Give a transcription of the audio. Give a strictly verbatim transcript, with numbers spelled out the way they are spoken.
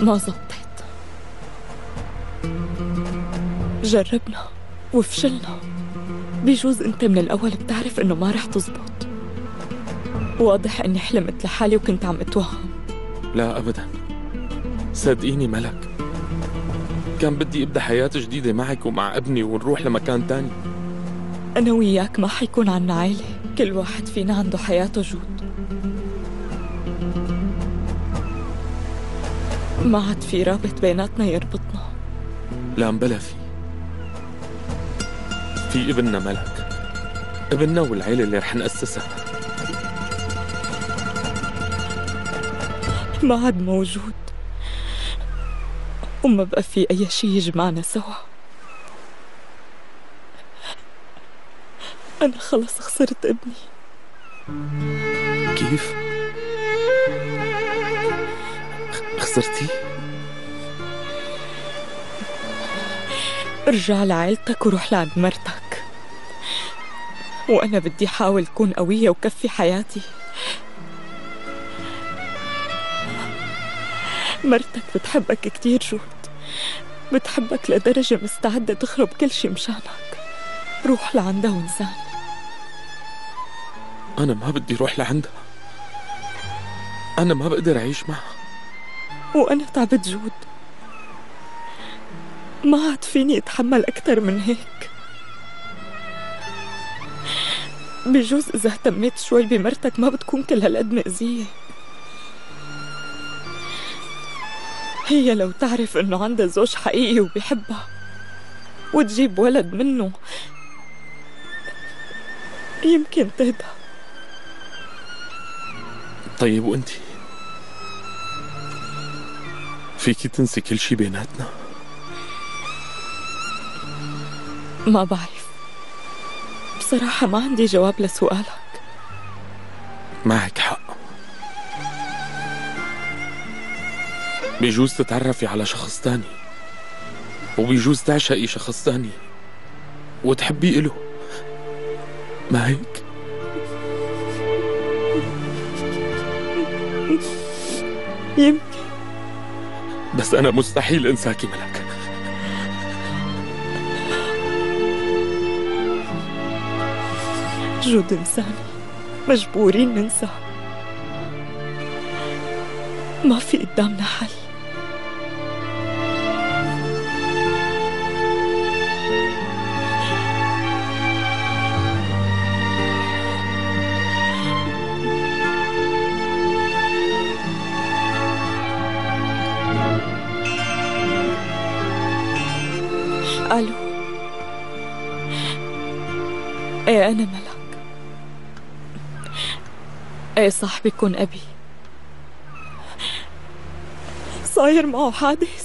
ما زبطت. جربنا وفشلنا. بيجوز انت من الأول بتعرف انه ما رح تزبط. واضح اني حلمت لحالي وكنت عم اتوهم. لا أبدا، صدقيني ملك، كان بدي ابدأ حياة جديدة معك ومع ابني ونروح لمكان تاني. أنا وياك ما حيكون عنا عائلة، كل واحد فينا عنده حياته جود. ما عاد في رابط بيناتنا يربطنا. لا مبلا في في ابننا ملك، ابننا والعيلة اللي رح نأسسها. ما عاد موجود، وما بقى في أي شي يجمعنا سوا. أنا خلص خسرت ابني. كيف؟ خسرتي؟ ارجع لعائلتك وروح لعند مرتك، وأنا بدي حاول كون قوية وكفي حياتي. مرتك بتحبك كتير جود، بتحبك لدرجة مستعدة تخرب كل شي مشانك. روح لعندها وانساني. أنا ما بدي روح لعندها، أنا ما بقدر أعيش معها. وأنا تعبت جود، ما عاد فيني أتحمل أكتر من هيك. بجوز إذا اهتميت شوي بمرتك ما بتكون كل هالقد مأذية. هي لو تعرف إنه عندها زوج حقيقي وبيحبها وتجيب ولد منه يمكن تهدى. طيب وأنتي فيكي تنسي كل شي بيناتنا؟ ما بعرف بصراحة، ما عندي جواب لسؤالك. معك حق، بيجوز تتعرفي على شخص تاني، وبيجوز تعشقي شخص تاني وتحبي إله، ما هيك؟ يمكن، بس أنا مستحيل أنساكي ملك. جود إنساني مجبورين ننسى، ما في قدامنا حل. ألو. ايه أنا ملك. ايه صاحبي يكون أبي صاير معه حادث.